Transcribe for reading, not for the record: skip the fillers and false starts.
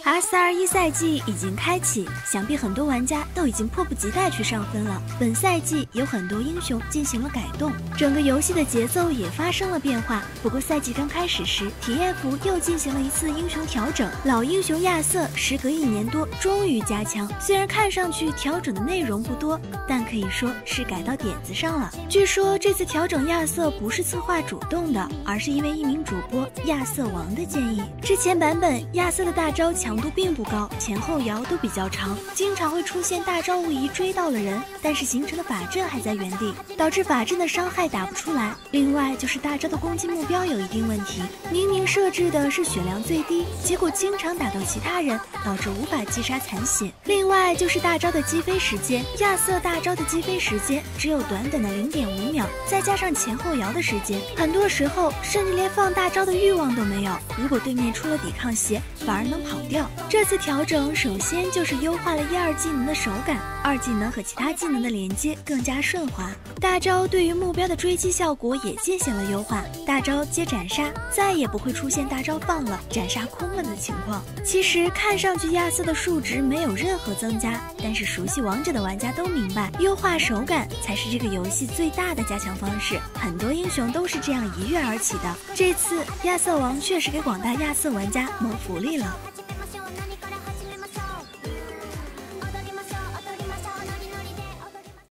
S21赛季已经开启，想必很多玩家都已经迫不及待去上分了。本赛季有很多英雄进行了改动，整个游戏的节奏也发生了变化。不过赛季刚开始时，TF又进行了一次英雄调整，老英雄亚瑟时隔1年多终于加强。虽然看上去调整的内容不多，但可以说是改到点子上了。据说这次调整亚瑟不是策划主动的，而是因为一名主播亚瑟王的建议。之前版本亚瑟的大招强度并不高，前后摇都比较长，经常会出现大招误移追到了人，但是形成的法阵还在原地，导致法阵的伤害打不出来。另外就是大招的攻击目标有一定问题，明明设置的是血量最低，结果经常打到其他人，导致无法击杀残血。另外就是大招的击飞时间，亚瑟大招的击飞时间只有短短的0.5秒，再加上前后摇的时间，很多时候甚至连放大招的欲望都没有。如果对面出了抵抗鞋，反而能跑掉。这次调整首先就是优化了1、2技能的手感，2技能和其他技能的连接更加顺滑，大招对于目标的追击效果也进行了优化，大招接斩杀，再也不会出现大招放了斩杀空了的情况。其实看上去亚瑟的数值没有任何增加，但是熟悉王者的玩家都明白，优化手感才是这个游戏最大的加强方式，很多英雄都是这样一跃而起的。这次亚瑟王确实给广大亚瑟玩家谋福利了。